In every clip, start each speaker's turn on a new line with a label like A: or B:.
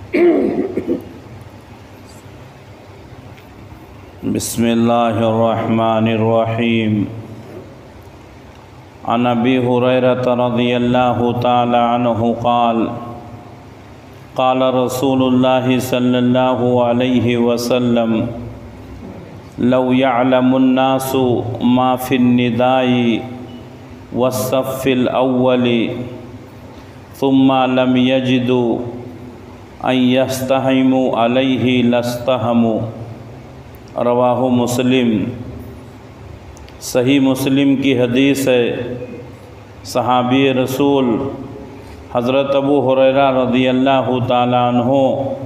A: بسم اللہ الرحمن الرحیم عن ابی ہریرہ رضی اللہ تعالی عنہ قال قال رسول اللہ صلی اللہ علیہ وسلم لو يعلم الناس ما في النداء والصف الأول ثم لم يجدوا أن يستهموا عليه لاستهموا رواہ مسلم۔ صحیح مسلم کی حدیث ہے، صحابی رسول حضرت ابو ہریرہ رضی اللہ تعالیٰ عنہ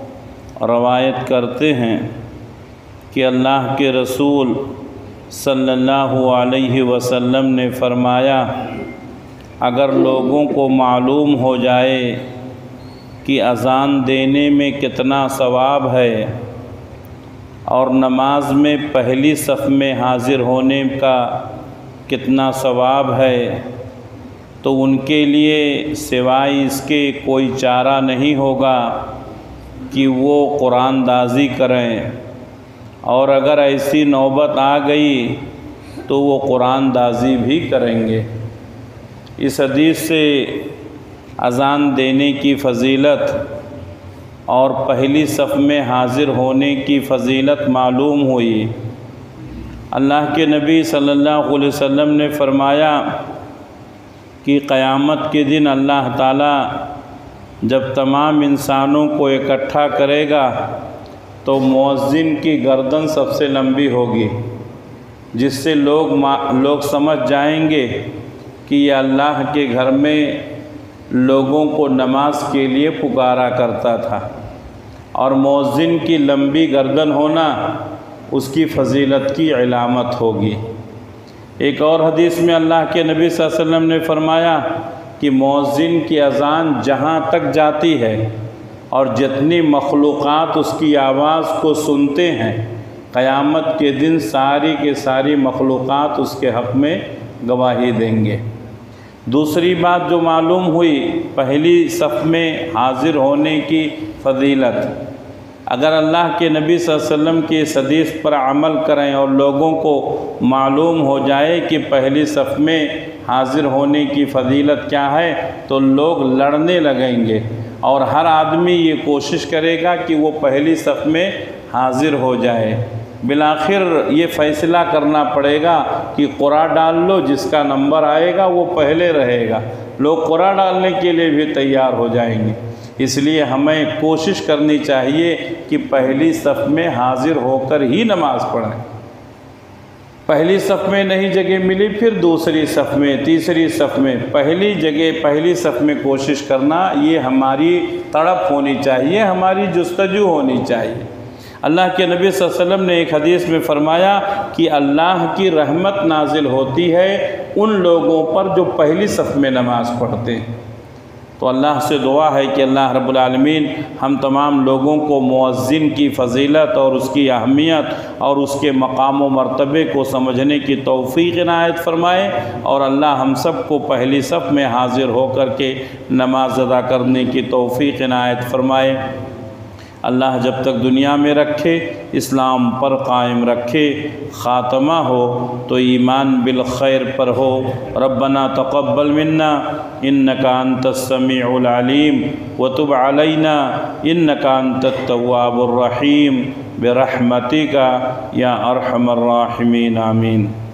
A: روایت کرتے ہیں کہ اللہ کے رسول صلی اللہ علیہ وسلم نے فرمایا، اگر لوگوں کو معلوم ہو جائے کہ اذان دینے میں کتنا ثواب ہے اور نماز میں پہلی صف میں حاضر ہونے کا کتنا ثواب ہے، تو ان کے لیے سوائے اس کے کوئی چارہ نہیں ہوگا کہ وہ قرآن دازی کریں، اور اگر ایسی نوبت آ گئی تو وہ قرآن دازی بھی کریں گے۔ اس حدیث سے اذان دینے کی فضیلت اور پہلی صف میں حاضر ہونے کی فضیلت معلوم ہوئی۔ اللہ کے نبی صلی اللہ علیہ وسلم نے فرمایا کہ قیامت کے دن اللہ تعالیٰ جب تمام انسانوں کو اکٹھا کرے گا تو مؤذن کی گردن سب سے لمبی ہوگی، جس سے لوگ سمجھ جائیں گے کہ یہ اللہ کے گھر میں لوگوں کو نماز کے لیے پکارا کرتا تھا، اور مؤذن کی لمبی گردن ہونا اس کی فضیلت کی علامت ہوگی۔ ایک اور حدیث میں اللہ کے نبی صلی اللہ علیہ وسلم نے فرمایا کہ مؤذن کی اذان جہاں تک جاتی ہے اور جتنی مخلوقات اس کی آواز کو سنتے ہیں، قیامت کے دن ساری کے ساری مخلوقات اس کے حق میں گواہی دیں گے۔ دوسری بات جو معلوم ہوئی، پہلی صف میں حاضر ہونے کی فضیلت۔ اگر اللہ کے نبی صلی اللہ علیہ وسلم کی اس حدیث پر عمل کریں اور لوگوں کو معلوم ہو جائے کہ پہلی صف میں حاضر ہونے کی فضیلت کیا ہے، تو لوگ لڑنے لگیں گے، اور ہر آدمی یہ کوشش کرے گا کہ وہ پہلی صف میں حاضر ہو جائے۔ بالآخر یہ فیصلہ کرنا پڑے گا کہ قرعہ ڈال لو، جس کا نمبر آئے گا وہ پہلے رہے گا۔ لوگ قرعہ ڈالنے کے لیے بھی تیار ہو جائیں گے۔ اس لیے ہمیں کوشش کرنی چاہیے کہ پہلی صف میں حاضر ہو کر ہی نماز پڑھیں۔ پہلی صف میں نہیں جگہ ملی، پھر دوسری صف میں، تیسری صف میں، پہلی جگہ پہلی صف میں کوشش کرنا، یہ ہماری تڑپ ہونی چاہیے، ہماری جستجو ہونی چاہیے۔ اللہ کے نبی صلی اللہ علیہ وسلم نے ایک حدیث میں فرمایا کہ اللہ کی رحمت نازل ہوتی ہے ان لوگوں پر جو پہلی صف میں نماز پڑھتے ہیں۔ تو اللہ سے دعا ہے کہ اللہ رب العالمین ہم تمام لوگوں کو مؤذن کی فضیلت اور اس کی اہمیت اور اس کے مقام و مرتبے کو سمجھنے کی توفیق عنایت فرمائے، اور اللہ ہم سب کو پہلی صف میں حاضر ہو کر کے نماز ادا کرنے کی توفیق عنایت فرمائے۔ اللہ جب تک دنیا میں رکھے، اسلام پر قائم رکھے، خاتمہ ہو تو ایمان بالخیر پر ہو۔ ربنا تقبل منا انک انت السمیع العلیم وتب علینا انک انت التواب الرحیم برحمتک یا ارحم الراحمین، آمین۔